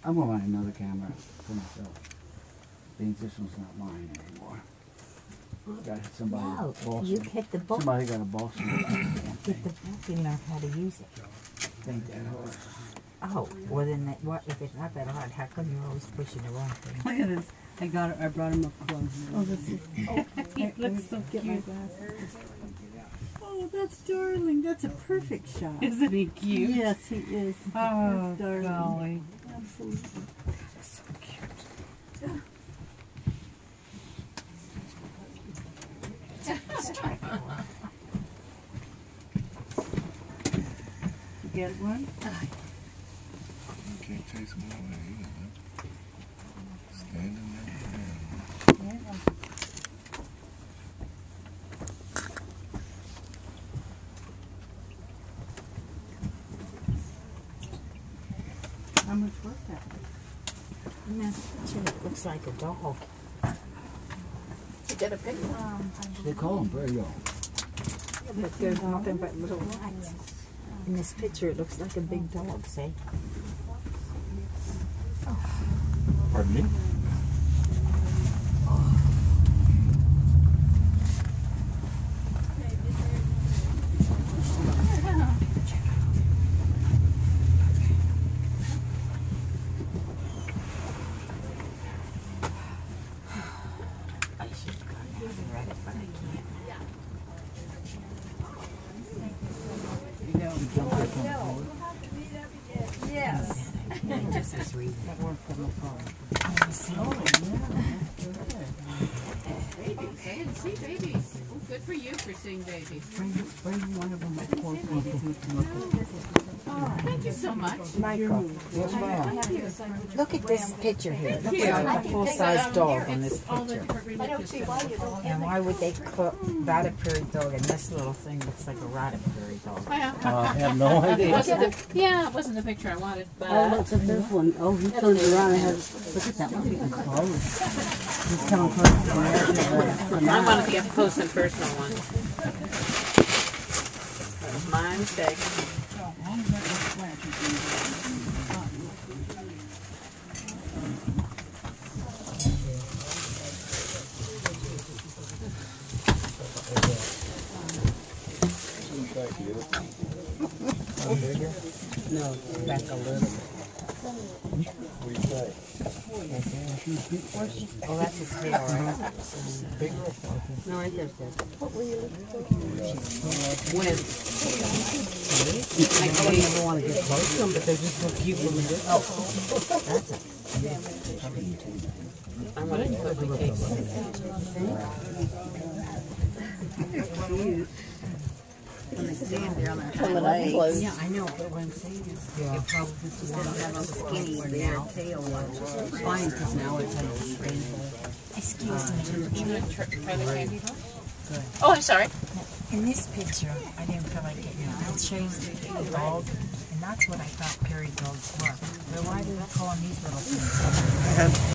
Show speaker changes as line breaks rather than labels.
I'm going to buy another camera for myself. This one's not mine anymore. Got somebody
No,
boss
you
me.
hit the book.
Somebody got a boss me.
Hit the book and learn how to use it.
Ain't that hard.
Oh, well then, what if it's not that hard? How come you're always pushing the wrong thing?
Look at this. I brought him up close. Oh, this is. He looks so cute. Oh, that's darling. That's a perfect shot.
Isn't he cute?
Yes, he is.
Oh,
that's darling.
golly.
Absolutely.
So cute.
You get one?
You can't chase them away either. Standing there.
How much was that?
In that picture, it looks like a dog.
You get a picture?
They call them prairie dog.
But there's nothing but little lights. In this picture, it looks like a big dog, say.
Pardon me?
I should have gone down and read it, but I can't.
Yes.
I just was reading.
That worked from the phone.
Babies. I didn't see babies. Oh, good for you for seeing babies.
Bring one of them at 4:50.
Oh, thank you so much.
Michael,
Yes, ma'am.
look at this picture here. Look at a full-size dog on this
All the
picture.
different religious stuff.
And why would they put rabbit prairie dog and this little thing looks like a rabbit prairie dog?
I have no
It
idea.
wasn't it wasn't the picture I wanted, but
Oh, look at this one. Oh, he turned around and has. Look at that one. Getting close. He's coming close to the edge of the
I wanted to get close and personal one. That was my mistake.
No, back a little.
Oh, that's his tail, right?
No, right there's good.
When
I never want to get close to them, but they're just so cute when we do. Oh, that's it.
I wanted to quickly take
When they stand there on their legs.
Yeah, I know, but what I'm saying is, it probably just want to have a skinny their tail was.
Fine, because now it's like rainbow.
Excuse me.
try the candy bar. Oh, I'm sorry.
In this picture, I didn't feel like getting it. It shows the dog, and that's what I thought prairie dogs were. But why do they call them these little things?